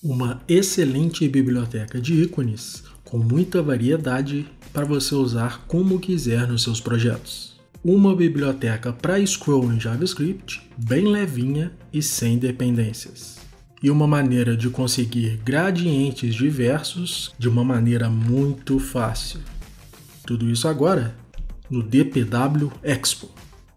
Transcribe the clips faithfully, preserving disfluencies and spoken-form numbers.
Uma excelente biblioteca de ícones com muita variedade para você usar como quiser nos seus projetos. Uma biblioteca para scroll em JavaScript, bem levinha e sem dependências. E uma maneira de conseguir gradientes diversos de uma maneira muito fácil. Tudo isso agora no D P W Expo.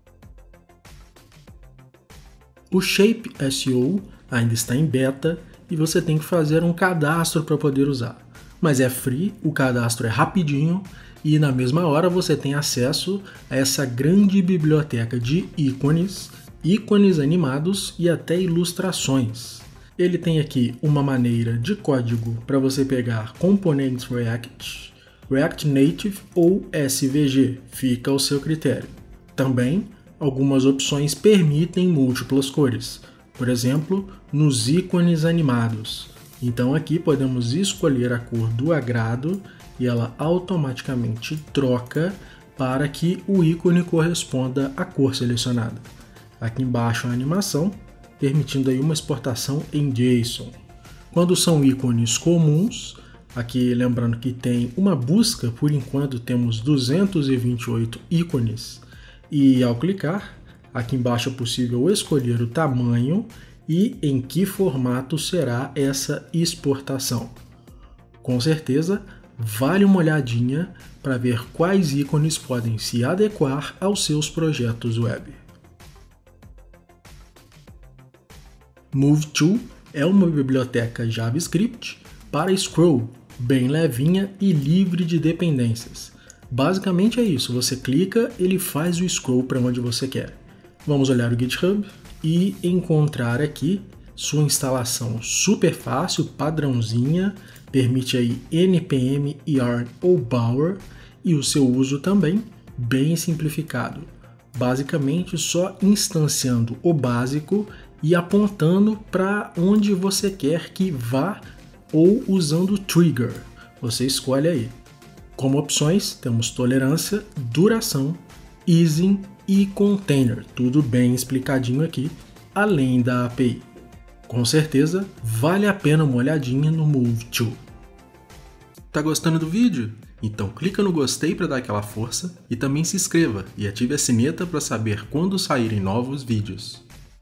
O Shape S E O ainda está em beta e você tem que fazer um cadastro para poder usar. Mas é free, o cadastro é rapidinho e na mesma hora você tem acesso a essa grande biblioteca de ícones, ícones animados e até ilustrações. Ele tem aqui uma maneira de código para você pegar componentes React, React Native ou S V G, fica ao seu critério. Também, algumas opções permitem múltiplas cores, por exemplo, nos ícones animados. Então aqui podemos escolher a cor do agrado e ela automaticamente troca para que o ícone corresponda à cor selecionada. Aqui embaixo a animação, permitindo aí uma exportação em JSON. Quando são ícones comuns, aqui lembrando que tem uma busca, por enquanto temos duzentos e vinte e oito ícones, e ao clicar, aqui embaixo é possível escolher o tamanho e em que formato será essa exportação. Com certeza, vale uma olhadinha para ver quais ícones podem se adequar aos seus projetos web. MoveTool é uma biblioteca JavaScript para scroll, bem levinha e livre de dependências. Basicamente é isso, você clica, ele faz o scroll para onde você quer. Vamos olhar o GitHub e encontrar aqui sua instalação super fácil, padrãozinha, permite aí N P M, Yarn ou Bower e o seu uso também bem simplificado. Basicamente só instanciando o básico e apontando para onde você quer que vá ou usando trigger, você escolhe aí. Como opções temos tolerância, duração, easing e container, tudo bem explicadinho aqui, além da A P I. Com certeza, vale a pena uma olhadinha no MoveTool. Tá gostando do vídeo? Então clica no gostei para dar aquela força e também se inscreva e ative a sineta para saber quando saírem novos vídeos.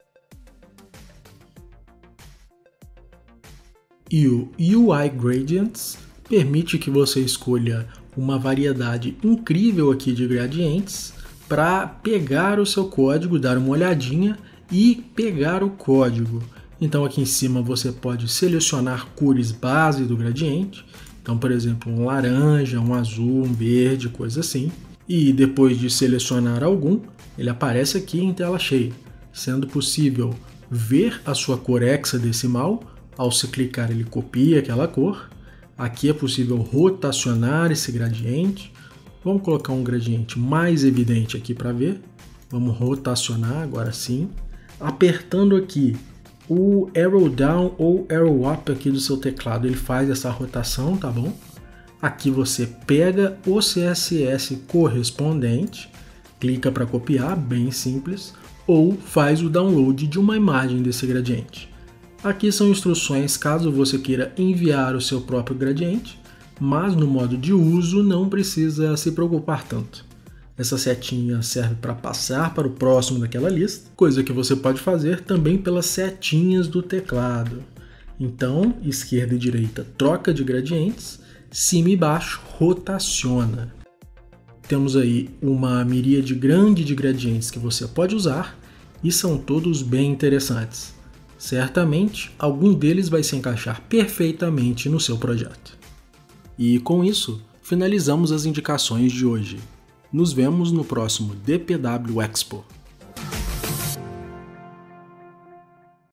E o U I Gradients permite que você escolha uma variedade incrível aqui de gradientes para pegar o seu código, dar uma olhadinha e pegar o código. Então aqui em cima você pode selecionar cores base do gradiente, então por exemplo um laranja, um azul, um verde, coisa assim. E depois de selecionar algum, ele aparece aqui em tela cheia, sendo possível ver a sua cor hexadecimal. Ao se clicar ele copia aquela cor. Aqui é possível rotacionar esse gradiente. Vamos colocar um gradiente mais evidente aqui para ver. Vamos rotacionar agora sim. Apertando aqui o arrow down ou arrow up aqui do seu teclado, ele faz essa rotação, tá bom? Aqui você pega o C S S correspondente, clica para copiar, bem simples, ou faz o download de uma imagem desse gradiente. Aqui são instruções caso você queira enviar o seu próprio gradiente, mas no modo de uso não precisa se preocupar tanto. Essa setinha serve para passar para o próximo daquela lista, coisa que você pode fazer também pelas setinhas do teclado. Então, esquerda e direita troca de gradientes, cima e baixo rotaciona. Temos aí uma miríade grande de gradientes que você pode usar e são todos bem interessantes. Certamente, algum deles vai se encaixar perfeitamente no seu projeto. E com isso, finalizamos as indicações de hoje. Nos vemos no próximo D P W Expo.